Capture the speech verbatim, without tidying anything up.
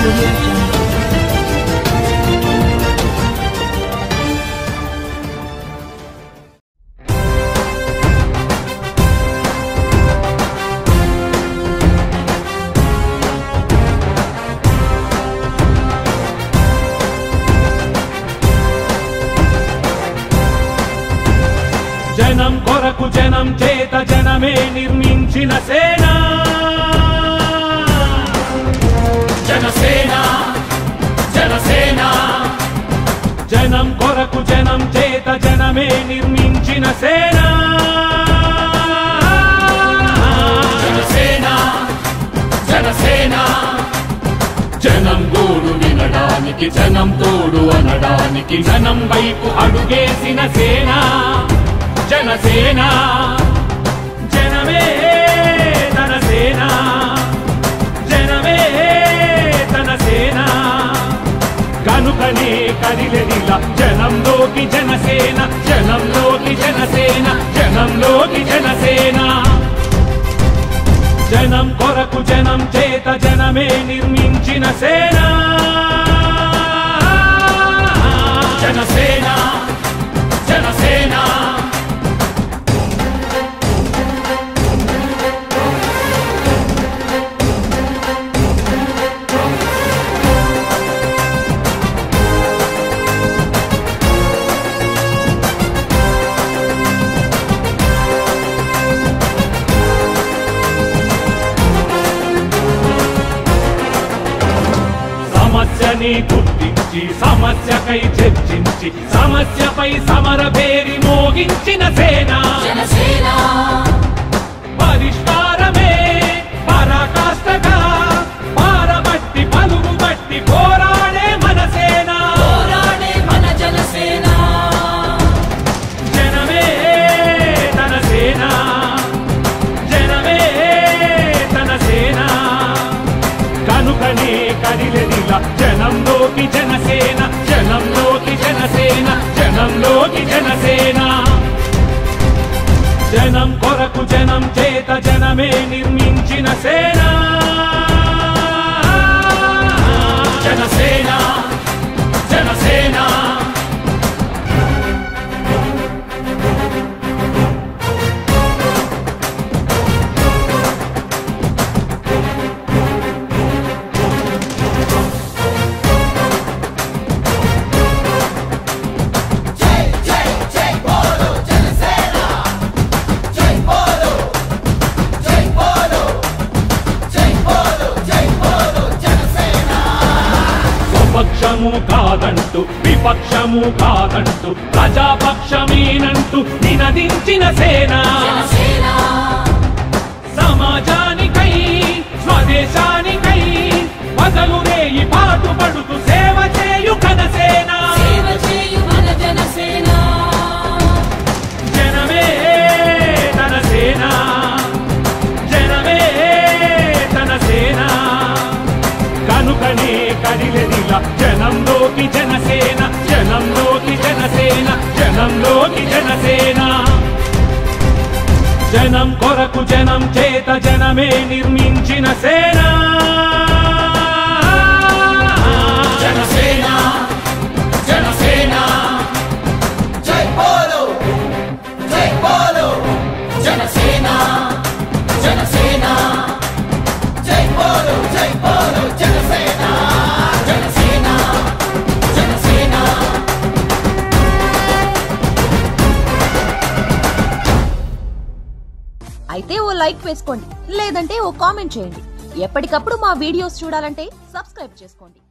Audio Jungle. జనం కొరకు జనం చేత జనమే నిర్మించిన సేన జనసేన జనసేన జనం కొరకు జనం చేత జనమే నిర్మించిన సేన జనసేన జనసేన జనం గోడు వినడానికి జనం తోడు అనడానికి జనం వైపు అడుగేసిన సేన జనసేన జనమే తన సేన జనమే తన సేన కనుకనే కదిలెదిలా జనంలోకి జనసేన జనంలోకి జనసేన జనంలోకి జనసేన జనం కొరకు జనం చేత జనమే నిర్మించిన సేన జనసేన జనసేన సమస్యని గుర్తించి సమస్యకై చర్చించి సమస్యపై సమర భేరి మోగించిన సేన పరిష్కారమే పరాకాష్ఠగా పారబట్టి పలుగు బట్టి పోరాడే మన సేన మన జనసేన జనమే తన సేన జనమే తన సేన కనుకనే కదిలెదిలా జనంలోకి జనసేన జనంలోకి జనసేన జనంలోకి జనసేన జనం కొరకు జనం చేత జనమే నిర్మించిన సేన జనసేన జనసేన పక్షము కాదంటూ విపక్షము కాదంటూ ప్రజాపక్షమేనంటూ నినదించిన సేన సమాజానికై స్వదేశానికై బదలు రేయి పాటుపడుతూ సేవ చేయు ఘనసేన జనమే తన సేన జనమే తన సేన కనుకనే కదిలెదిలా జనంలోకి జనసేన జనంలోకి జనసేన జనంలోకి జనసేన జనం కొరకు జనం చేత జనమే నిర్మించిన సేన జనసేన జనసేన జై బోలో జై బోలో జనసేన జనసేన జై బోలో జై బోలో జనసేన జనసేన జనసేన అయితే ఓ లైక్ వేసుకోండి, లేదంటే ఓ కామెంట్ చేయండి. ఎప్పటికప్పుడు మా వీడియోస్ చూడాలంటే సబ్స్క్రైబ్ చేసుకోండి.